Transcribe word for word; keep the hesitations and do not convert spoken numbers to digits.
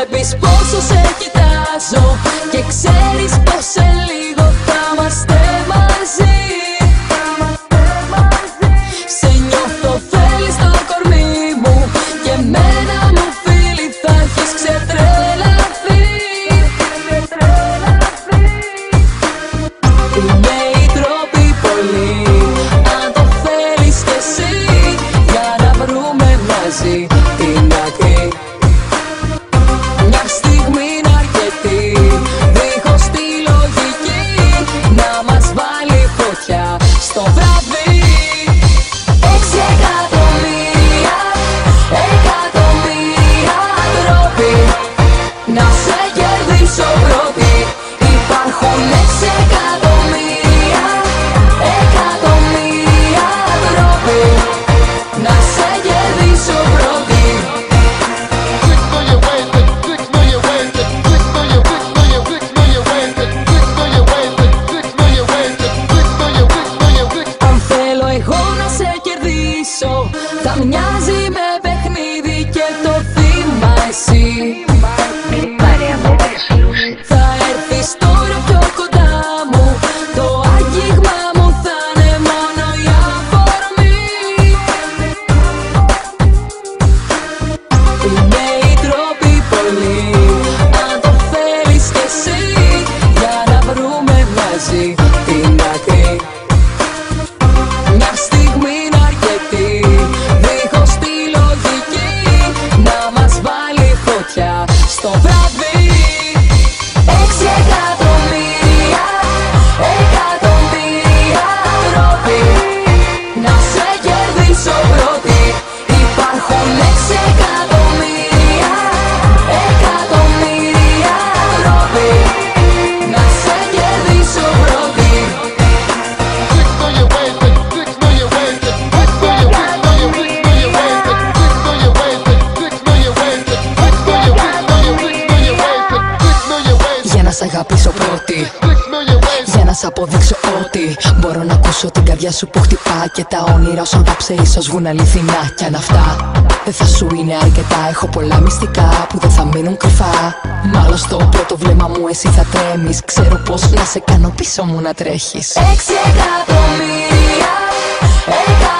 Βλέπεις πόσο σε κοιτάζω και ξέρεις πως σε λίγο θα είμαστε μαζί. Σε νιώθω, θέλεις το κορμί μου και εμένα μου φίλη θα έχεις ξετρελαθεί. Είναι οι τρόποι πολλοί, αν το θέλεις κι εσύ, για να βρούμε μαζί την άκρη. Μια στιγμή είναι αρκετή, δίχως τη λογική, να μας βάλει φωτιά στο βράδυ. Έξι εκατομμύρια, εκατομμύρια τρόποι να σε κερδίσω πρώτη. Υπάρχουν έξι εκατομμύρια, εκατομμύρια τρόποι να σε κερδίσω πρώτη. Θα μοιάζει με παιχνίδι και το θύμα εσύ. Θα έρθεις τώρα πιο κοντά μου, το άγγιγμα μου θα είναι μόνο η αφορμή. Είναι οι τρόποι πολλοί, αν το θέλεις κι εσύ, για να βρούμε μαζί την άκρη. Μια στιγμή είναι αρκετή, δίχως τη λογική, να μας βάλει φωτιά στο βράδυ. Έξι εκατομμύρια, εκατομμύρια τρόποι να σε κερδίσω πρώτη. Υπάρχουν έξι εκατομμύρια, εκατομμύρια τρόποι να σε κερδίσω πρώτη. Για να σ' αγαπήσω πρώτη, για να σ' αποδείξω ότι μπορώ να ακούσω την καρδιά σου που χτυπά, και τα όνειρα σου απόψε ίσως βγουν αληθινά. Κι αν αυτά δεν θα σου είναι αρκετά, έχω πολλά μυστικά που δεν θα μείνουν κρυφά. Μάλλον στο πρώτο βλέμμα μου εσύ θα τρέμεις, ξέρω πως να σε κάνω πίσω μου να τρέχεις. Έξι εκατομμύρια, εκατομμύρια